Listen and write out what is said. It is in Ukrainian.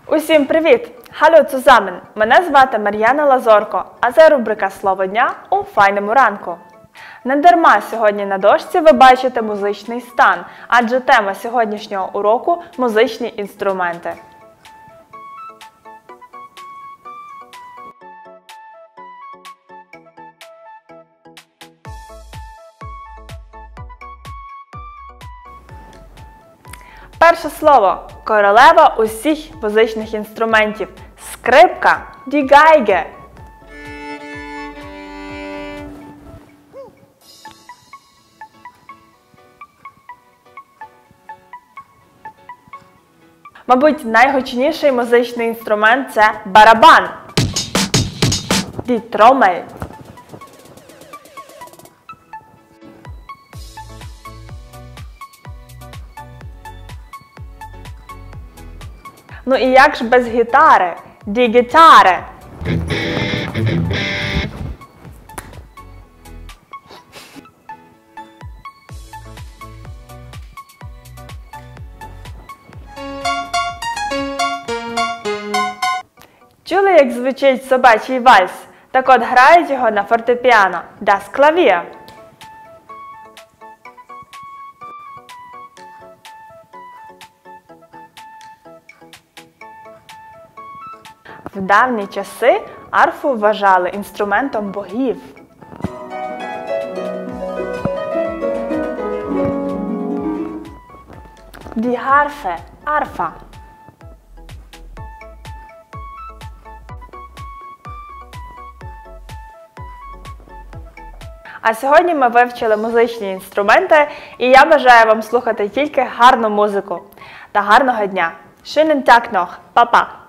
Усім привіт! Hallo zusammen! Мене звати Мар'яна Лазорко, а це рубрика «Слово дня» у файному ранку. Не дарма сьогодні на дошці ви бачите музичний стан, адже тема сьогоднішнього уроку – музичні інструменти. Перше слово – королева усіх музичних інструментів. Скрипка – die Geige. Мабуть, найгучніший музичний інструмент – це барабан. Die Trommel. Ну і як ж без гітари? Die Gitarre. Чули, як звучить собачий вальс? Так от грають його на фортепіано. Das Klavier. В давні часи арфу вважали інструментом богів. Die Harfe – арфа. А сьогодні ми вивчили музичні інструменти, і я бажаю вам слухати тільки гарну музику. Та гарного дня! Schönen Tag noch! Па-па!